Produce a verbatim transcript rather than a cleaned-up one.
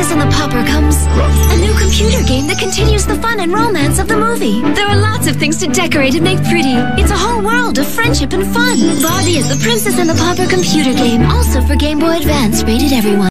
Princess and the Pauper comes a new computer game that continues the fun and romance of the movie. There are lots of things to decorate and make pretty. It's a whole world of friendship and fun. Barbie is the Princess and the Pauper computer game, also for Game Boy Advance, rated everyone.